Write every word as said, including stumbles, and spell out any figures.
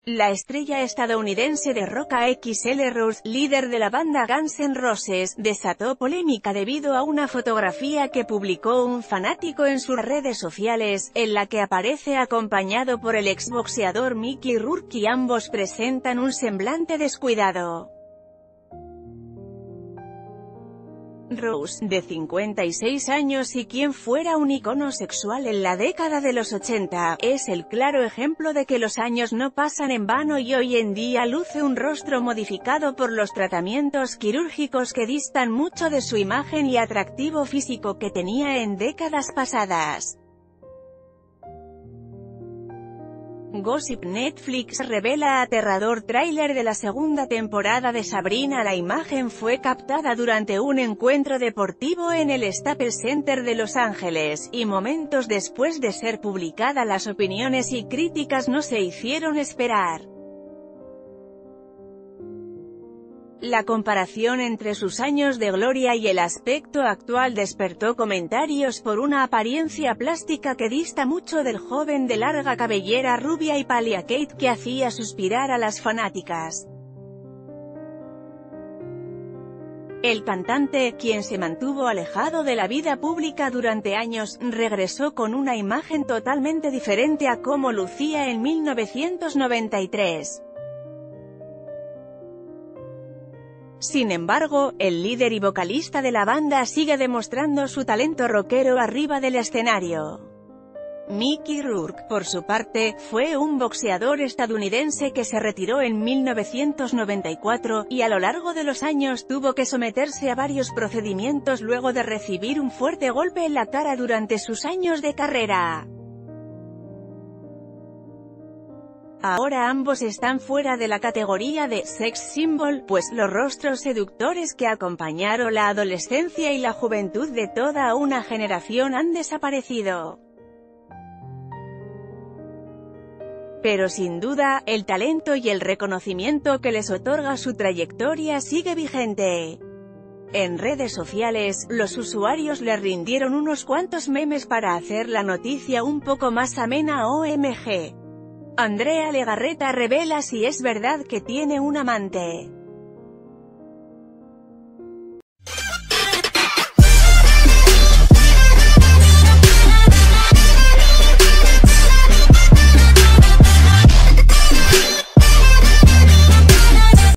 La estrella estadounidense de rock Axl Rose, líder de la banda Guns N' Roses, desató polémica debido a una fotografía que publicó un fanático en sus redes sociales, en la que aparece acompañado por el exboxeador Mickey Rourke y ambos presentan un semblante descuidado. Rose, de cincuenta y seis años y quien fuera un icono sexual en la década de los ochenta, es el claro ejemplo de que los años no pasan en vano y hoy en día luce un rostro modificado por los tratamientos quirúrgicos que distan mucho de su imagen y atractivo físico que tenía en décadas pasadas. Gossip. Netflix revela aterrador tráiler de la segunda temporada de Sabrina. La imagen fue captada durante un encuentro deportivo en el Staples Center de Los Ángeles, y momentos después de ser publicada las opiniones y críticas no se hicieron esperar. La comparación entre sus años de gloria y el aspecto actual despertó comentarios por una apariencia plástica que dista mucho del joven de larga cabellera rubia y pálida Kate que hacía suspirar a las fanáticas. El cantante, quien se mantuvo alejado de la vida pública durante años, regresó con una imagen totalmente diferente a cómo lucía en mil novecientos noventa y tres. Sin embargo, el líder y vocalista de la banda sigue demostrando su talento rockero arriba del escenario. Mickey Rourke, por su parte, fue un boxeador estadounidense que se retiró en mil novecientos noventa y cuatro, y a lo largo de los años tuvo que someterse a varios procedimientos luego de recibir un fuerte golpe en la cara durante sus años de carrera. Ahora ambos están fuera de la categoría de sex symbol, pues los rostros seductores que acompañaron la adolescencia y la juventud de toda una generación han desaparecido. Pero sin duda, el talento y el reconocimiento que les otorga su trayectoria sigue vigente. En redes sociales, los usuarios le rindieron unos cuantos memes para hacer la noticia un poco más amena. O M G. Andrea Legarreta revela si es verdad que tiene un amante.